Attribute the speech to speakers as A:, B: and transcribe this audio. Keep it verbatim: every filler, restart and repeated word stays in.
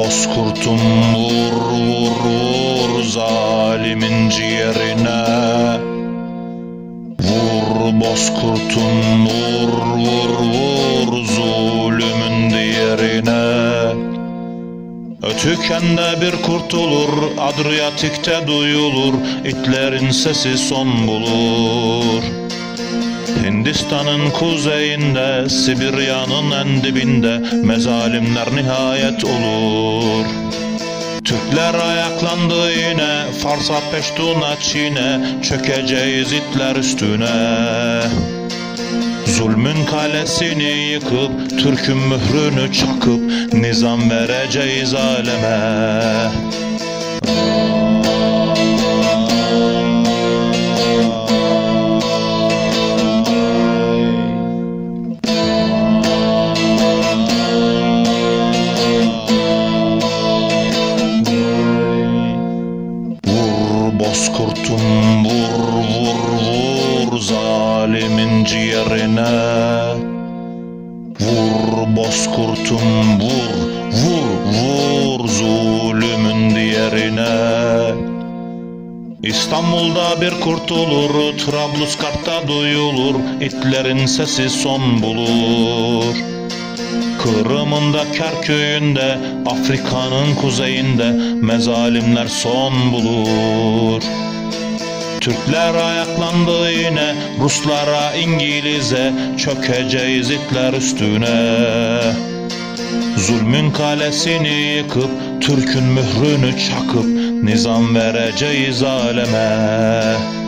A: bozkurtum vur vur vur zalimin ciğerine. Vur bozkurtum vur vur vur zulümün diğerine. Ötükende bir kurtulur, Adriyatik'te duyulur, itlerin sesi son bulur. Hindistan'ın kuzeyinde, Sibirya'nın en dibinde mezalimler nihayet olur. Türkler ayaklandı yine, Fars'a Peştun'a Çin'e, çökeceğiz itler üstüne. Zulmün kalesini yıkıp, Türk'ün mührünü çakıp, nizam vereceğiz aleme. Vur bozkurtum vur vur vur zalimin ciğerine. Vur bozkurtum vur vur vur zulümün diğerine. İstanbul'da bir kurtulur, Trablusgarp'ta duyulur, itlerin sesi son bulur. Kırım'ın da Kerkük'ünde, Afrika'nın kuzeyinde mezalimler son bulur. Türkler ayaklandı yine, Ruslara, İngiliz'e, çökeceğiz itler üstüne. Zulmün kalesini yıkıp, Türk'ün mührünü çakıp, nizam vereceğiz aleme.